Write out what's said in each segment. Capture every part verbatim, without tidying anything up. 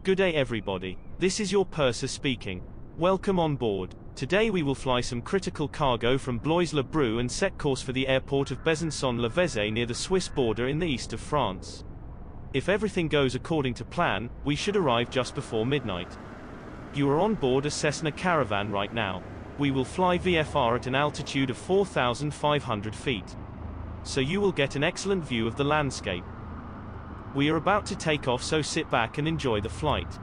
Good day everybody, this is your purser speaking. Welcome on board. Today we will fly some critical cargo from Blois-le-Brou and set course for the airport of Besancon-le-Vézé near the Swiss border in the east of France. If everything goes according to plan, we should arrive just before midnight. You are on board a Cessna caravan right now. We will fly V F R at an altitude of four thousand five hundred feet. So you will get an excellent view of the landscape. We are about to take off, so sit back and enjoy the flight.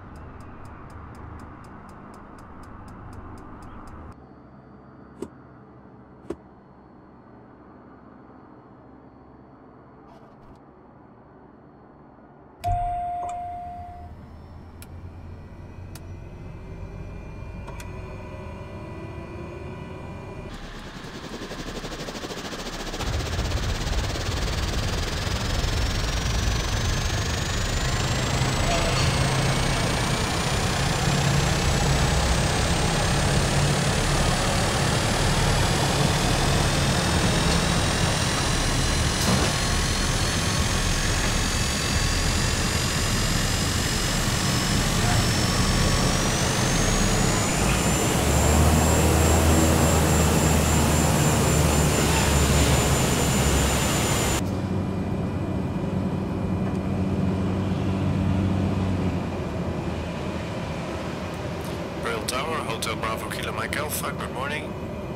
Tower, Hotel Bravo Kilo Mike Alpha, good morning.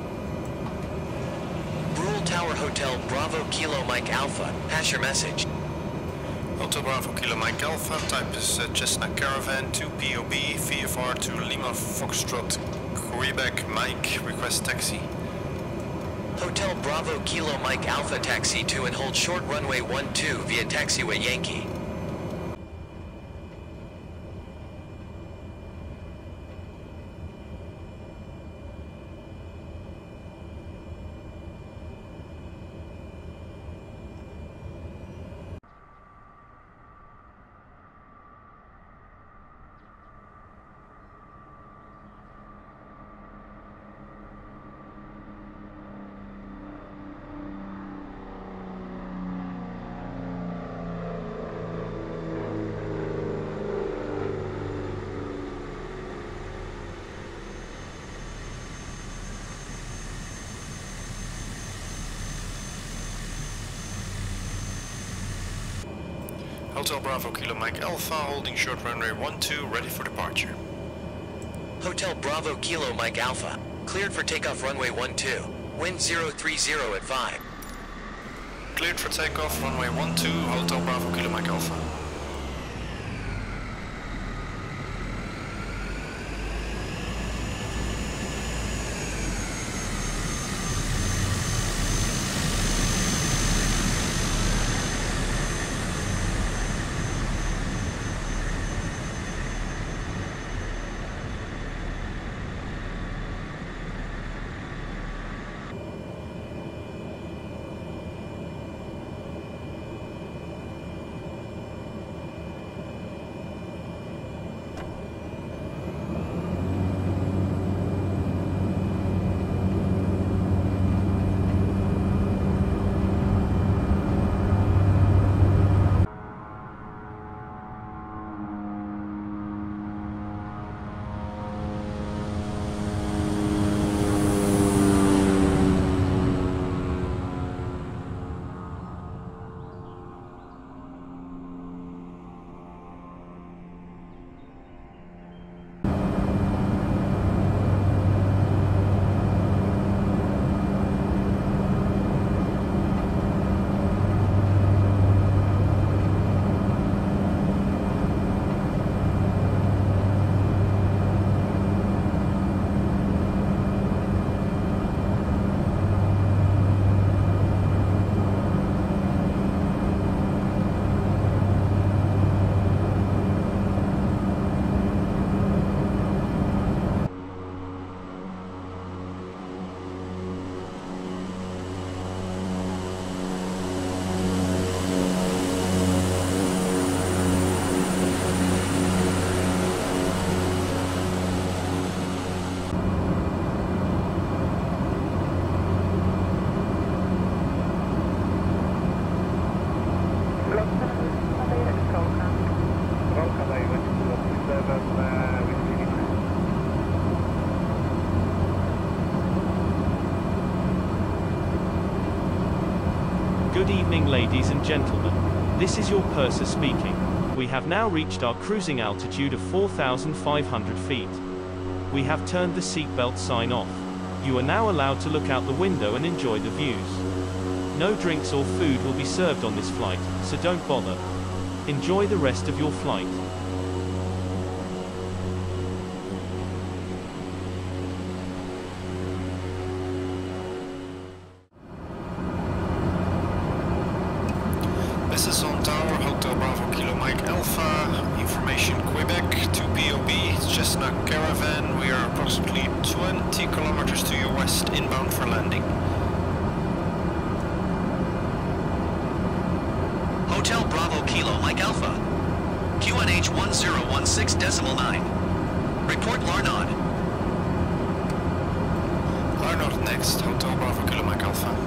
Brule Tower Hotel Bravo Kilo Mike Alpha, pass your message. Hotel Bravo Kilo Mike Alpha, type is uh, Cessna Caravan, two P O B, V F R to Lima Foxtrot, Quebec Mike, request taxi. Hotel Bravo Kilo Mike Alpha, taxi to and hold short runway one two via taxiway Yankee. Hotel Bravo Kilo Mike Alpha, holding short runway one two, ready for departure. Hotel Bravo Kilo Mike Alpha, cleared for takeoff runway one two, wind zero three zero at five. Cleared for takeoff runway one two, Hotel Bravo Kilo Mike Alpha. Good evening, ladies and gentlemen. This is your purser speaking. We have now reached our cruising altitude of four thousand five hundred feet. We have turned the seatbelt sign off. You are now allowed to look out the window and enjoy the views. No drinks or food will be served on this flight, so don't bother. Enjoy the rest of your flight. Besancon Tower, Hotel Bravo Kilo Mike Alpha, information Quebec, two P O B, Cessna caravan. We are approximately twenty kilometers to your west, inbound for landing. Hotel Bravo Kilo Mike Alpha. Q N H one zero one six decimal nine. Report Larnaud. Larnaud next, Hotel Bravo Kilo Mike Alpha.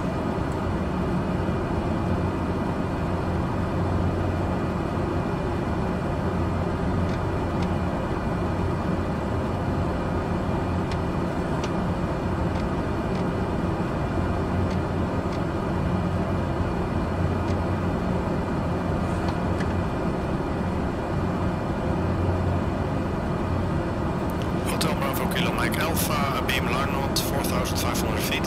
Hotel Bravo Kilo Mike Alpha, beam Larnaud, four thousand five hundred feet.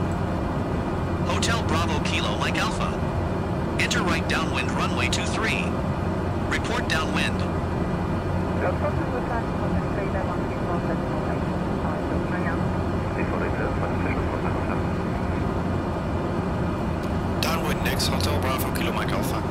Hotel Bravo Kilo Mike Alpha. Enter right downwind runway two three. Report downwind. Downwind next, Hotel Bravo Kilo Mike Alpha.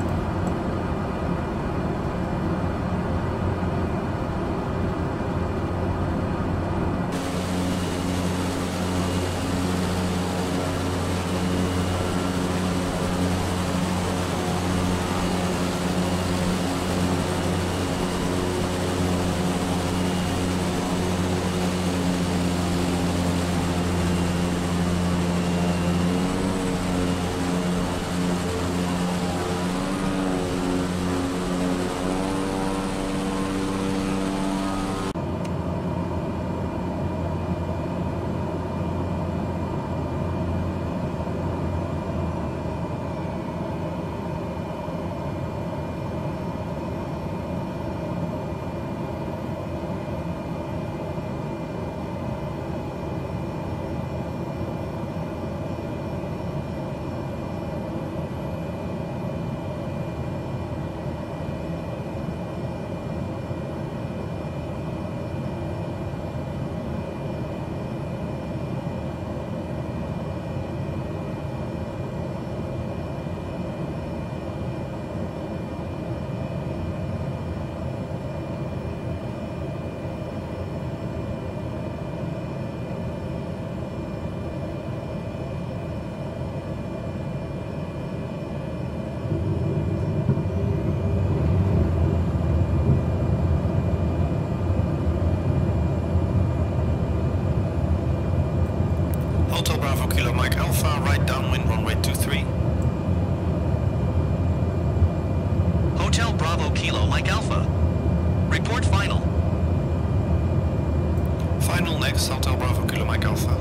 Hotel Bravo Kilo Mike Alpha, right downwind runway two three. Hotel Bravo Kilo Mike Alpha. Report final. Final next, Hotel Bravo Kilo Mike Alpha.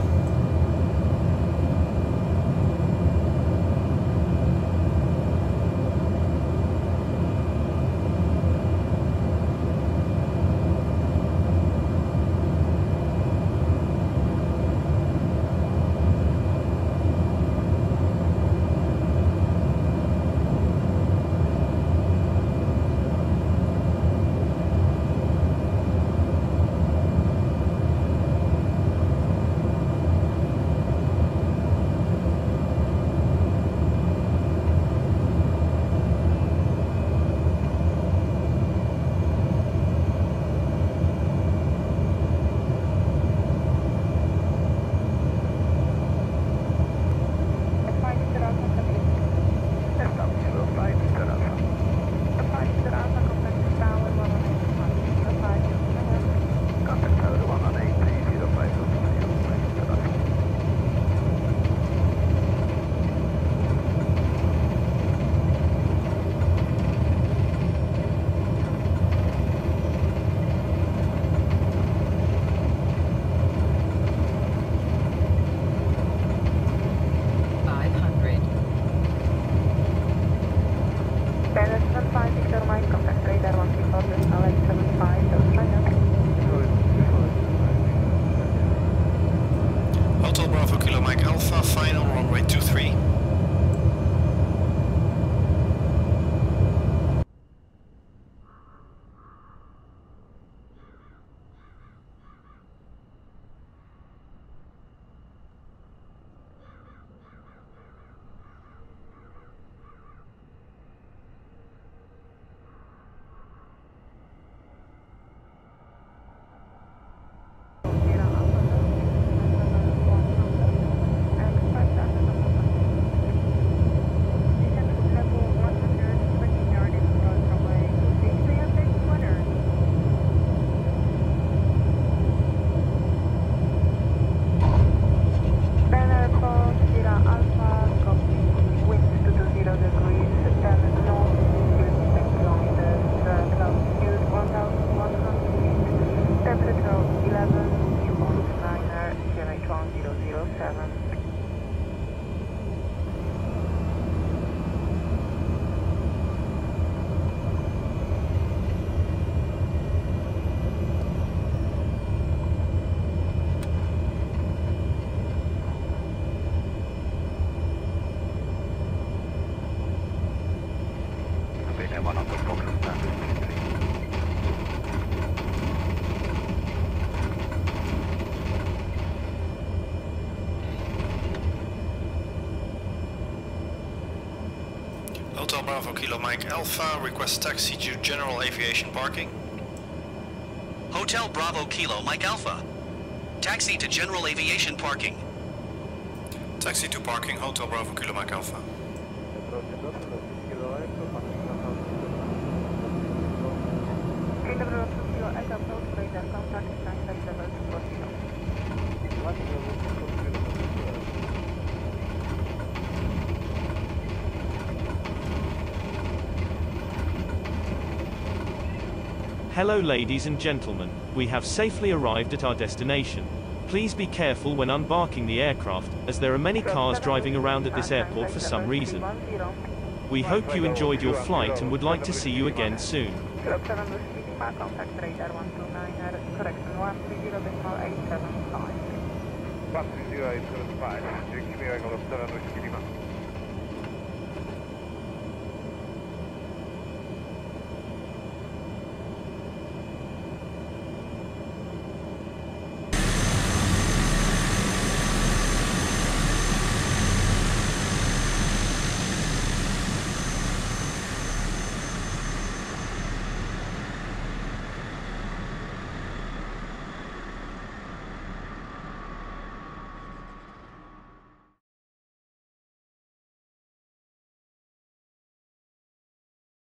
Hotel Bravo Kilo Mike Alpha, request taxi to general aviation parking. Hotel Bravo Kilo Mike Alpha. Taxi to general aviation parking. Taxi to parking, Hotel Bravo Kilo Mike Alpha. Hello ladies and gentlemen, we have safely arrived at our destination. Please be careful when unbarking the aircraft, as there are many cars driving around at this airport for some reason. We hope you enjoyed your flight and would like to see you again soon. Contact radar one two nine, correction one three zero decimal eight seven five. one three zero eight seven five, dzięki miłego lotu, Lima.